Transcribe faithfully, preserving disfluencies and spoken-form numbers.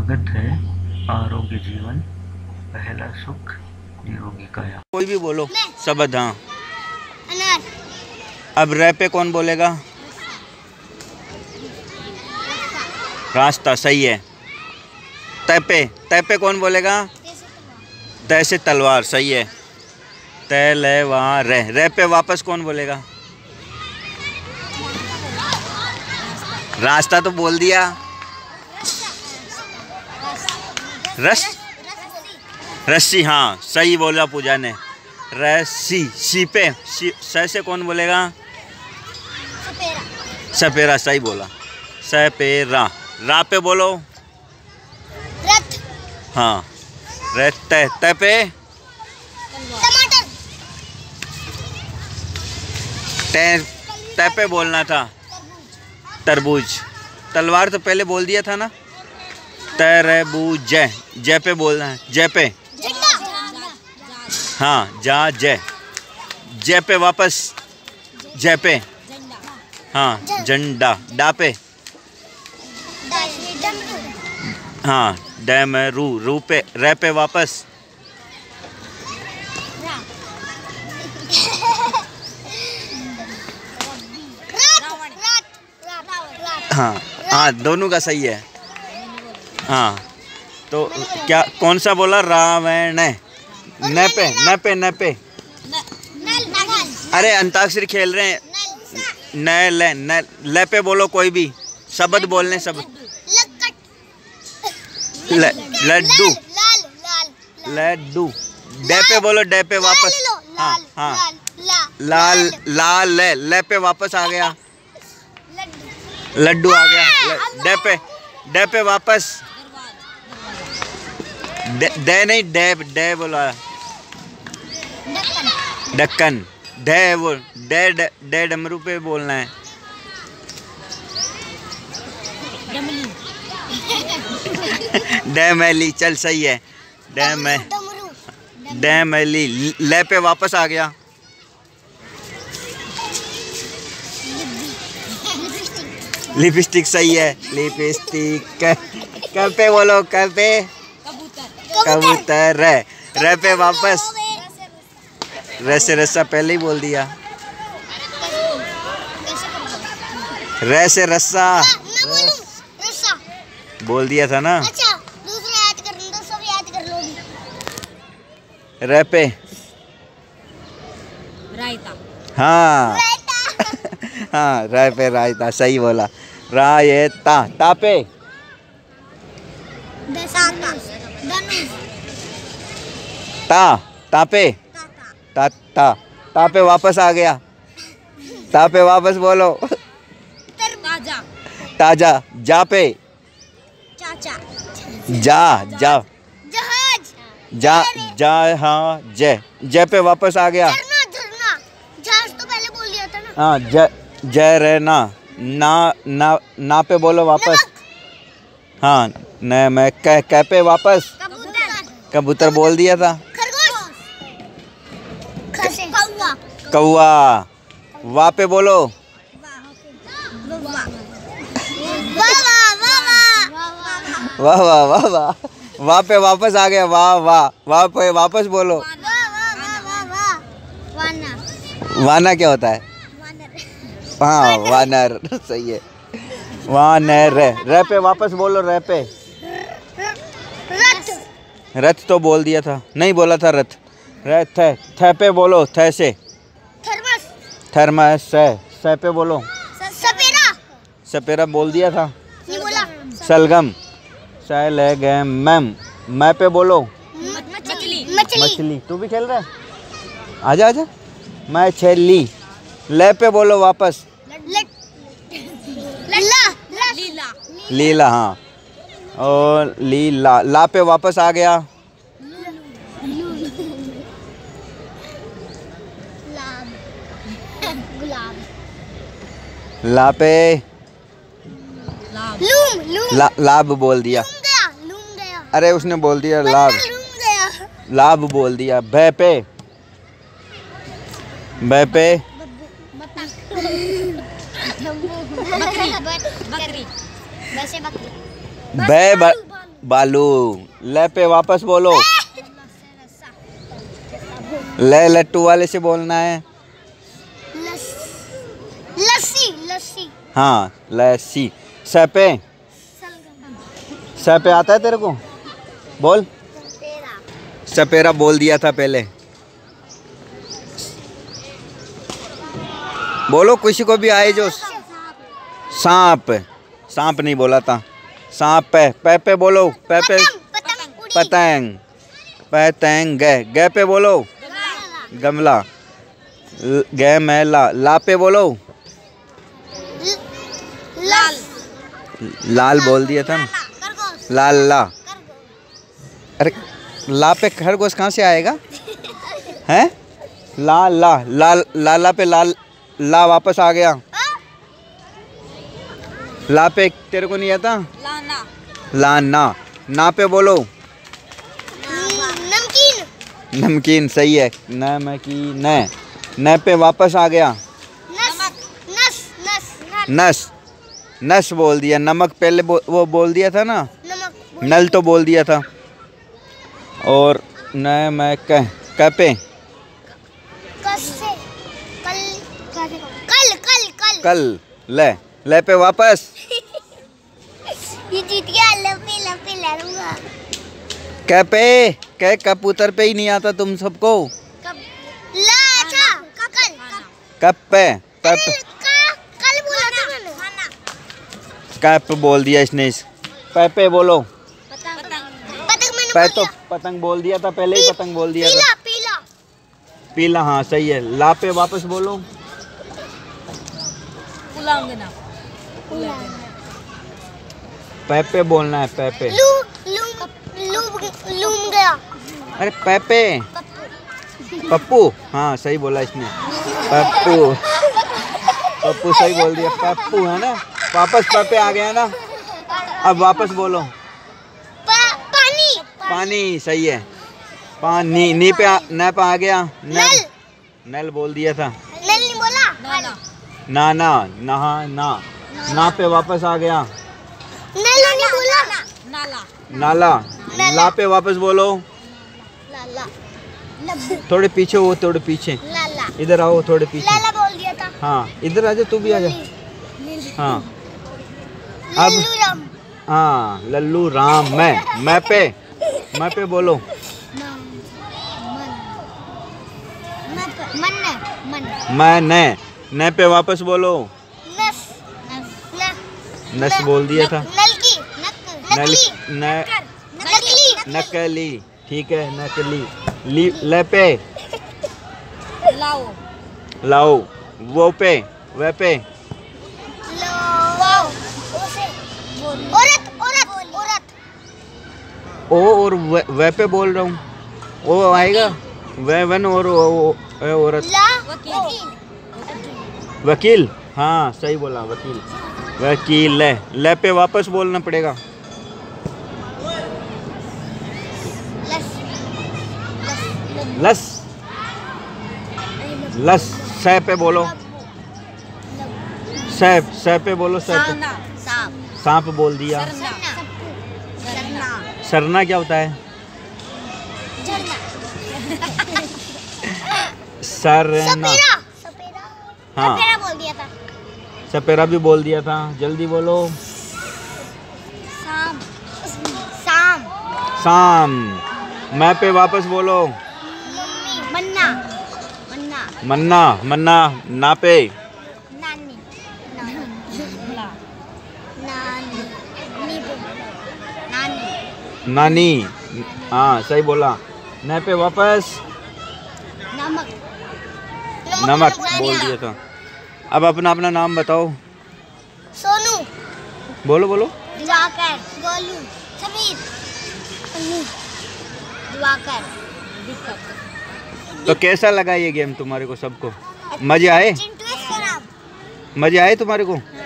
स्वागत है आरोग्य जीवन, पहला सुख निरोगी काया। कोई भी बोलो शब्द। हाँ, अनार। अब रे पे कौन बोलेगा? रास्ता, सही है। तय पे, तय पे कौन बोलेगा? तय से तलवार, सही है। तय ले वहाँ रे, रे पे वापस कौन बोलेगा? रास्ता तो बोल दिया। रस, रस्सी, हाँ सही बोला पूजा ने। रस्सी, सी पे, सी स से कौन बोलेगा? सपेरा। सपेरा, सही बोला। सपेरा। रा पे बोलो। रथ। हाँ, रे तय, तय पे टमाटर। तय, तय पे बोलना था। तरबूज। तलवार तो पहले बोल दिया था ना। तरबूज, जय, जय पे बोलना है। जय पे, झंडा। हाँ जा, जय, जय पे वापस। जय पे, हाँ झंडा। डा पे, हाँ डमरू। रू पे, रे पे वापस। हाँ हाँ, दोनों का सही है। हाँ, तो क्या कौन सा बोला? रावण। न पे, न पे, न पे। अरे अंताक्षरी खेल रहे हैं। न ले, न ले पे बोलो कोई भी शब्द बोलने। सब लड्डू, लड्डू। डे पे बोलो, डे पे वापस। हाँ हाँ, लाल, लाल ले, ले पे वापस आ गया। लड्डू आ गया। डे पे, डे पे वापस। डे नहीं, डे, डे बोला। ढक्कन। डे वो, डे, डे डमरू पे बोलना है। डैमली, चल सही है। डैम, डैमली। ले पे वापस आ गया। लिपस्टिक, सही है। लिपस्टिक। कब पे बोलो, कब पे? कबूतर। रे, रे पे वापस। रे से रस्सा पहले ही बोल दिया। रे से रस्सा बोल दिया था ना। अच्छा, दूसरा याद कर लो, सब याद कर लो। रे पे रायता। हाँ हाँ, रे पे रायता, सही बोला। रायता। ता पे ता, ता पे ता, ता, ता पे वापस आ गया। ता पे वापस बोलो। ताजा। ताजा। जा पे, चाचा। जा, जा, जहाज। जा, जा, हाँ जय, जय पे वापस आ गया। झरना, झरना। जहाज तो पहले बोल दिया था ना। हाँ, जय, जय रहना। ना, ना, ना पे बोलो वापस। हाँ, न मैं कह, कह पे वापस। कबूतर। कबूतर बोल दिया था। खरगोश। कौवा। कौवा। वा पे बोलो। वाह वाह वाह वाह। वाह पे वापस आ गया। वाह वाह। वाह पे वापस बोलो। वाना क्या होता है? हाँ, वानर, सही है। वानर। रे पे वापस बोलो। रे पे रथ। रथ तो बोल दिया था, नहीं बोला था रथ। रे थे, थे पे बोलो। थे से थर्मस। थर्मस। से, से पे बोलो। सपेरा। सपेरा बोल दिया था। नहीं बोला। सलगम। सलगम। मैम, मैं पे बोलो। मछली। मछली। मछली। तू भी खेल रहा है? आजा आजा। मछली। ले पे बोलो वापस। लीला। लीला, हाँ। और लीला। ला पे वापस आ गया। गुलाब। ला पे लूम। लूम। ला, लाभ बोल दिया। लूम गया। लूम गया। अरे उसने बोल दिया लाभ। लूम गया। लाभ बोल दिया। भय पे, भय पे बकरी। बकरी। वैसे बकरी। बै ब बालू। ले पे वापस बोलो। ले लट्टू वाले से बोलना है। लस- लस्सी लस्सी हाँ लस्सी। स पे स पे आता है तेरे को? बोल। सपेरा सपेरा बोल दिया था पहले। बोलो किसी को भी आए जो। सांप। सांप नहीं बोला था। सांप पे पे पे बोलो। पे पे पतंग उड़ी पतंग। पतंग ग ग पे बोलो। गमला। ल- ग मैं ला ला पे बोलो। लाल लाल बोल दिया था ना। खरगोश लाल ला। खरगोश अरे ला पे खरगोश कहाँ से आएगा? हैं? ला ला लाल लाला पे लाल ला वापस आ गया। ला पे तेरे को नहीं आता? लाना ला ना। ना पे बोलो। नमकीन नमकीन सही है। नमकीन न न पे वापस आ गया। नमक नस नस नस। नस बोल दिया। नमक पहले बो, वो बोल दिया था ना। नमक नल तो बोल दिया था। और न मैं कह कह पे कसे कल कल कल कल कल। ले ले पे वापस। ये जीत गया लपी लपी लड़ूंगा कह पे कह कबूतर पे ही नहीं आता तुम सबको। कब ला अच्छा कल कब पे कल कप का कल बोला था मैंने खाना कप बोल दिया इसने। पे पे बोलो। पतंग पतंग मैंने पे बोल तो दिया पतंग बोल दिया था पहले ही। पतंग बोल दिया था। पीला पीला पीला हाँ सही है। ला पे वापस बोलो। पे पे बोलना है। पे पे लू लू लू लूम गया अरे पे पे पप्पू। हाँ सही बोला इसने। पप्पू पप्पू सही बोल दिया। पप्पू है ना। वापस पे पे आ गया ना। अब वापस बोलो। पा, पानी पानी सही है। पानी नी पे आ, न पे आ गया। नल नल नल बोल दिया था। नल नहीं बोला नाला ना ना नहा ना ना पे वापस आ गया। नल नहीं बोला नाला नाला। ला पे वापस बोलो। लाला थोड़े पीछे हो। थोड़े पीछे लाला इधर आओ। थोड़े पीछे। लाला बोल दिया था हाँ इधर आ जा। तू भी आ जा। हाँ अब लल्लू राम हाँ लल्लू राम। मैं मैं पे मैं पे बोलो। मन मन मैं न न पे वापस बोलो। नस न नस बोल दिया था। नल की नक नल नकली न नकली नकली ठीक है। नकली ली ले पे लाओ लाओ। वो पे वे पे लो वाओ उसे औरत औरत औरत ओ और वे, वे पे बोल रहा हूँ। वो आएगा वे वन और वो, वो, वे औरत। ला वकील वकील हाँ सही बोला। वकील वकील। ले ले पे वापस बोलना पड़ेगा। लस लस लस। सह पे बोलो। सह सह पे बोलो। सह पे सांप सांप बोल दिया। सरना सरना सरना क्या होता है? झरना सरना सपेरा सपेरा हाँ सपेरा बोल दिया था सपेरा भी बोल दिया था। जल्दी बोलो। शाम शाम शाम। मैं पे वापस बोलो। मम्मी मन्ना मन्ना मन्ना मन्ना। ना पे नानी नानी नानी नींबू नानी नानी हाँ सही बोला। न पे वापस नमक नमक बोल दिया था। अब अपना अपना नाम बताओ। सोनू बोलो बोलो। दिवाकर गोलू समीर अनु दिवाकर दीपक तो कैसा लगा ये गेम तुम्हारे को सबको? मजे आए? चिंटू खराब मजे आए तुम्हारे को?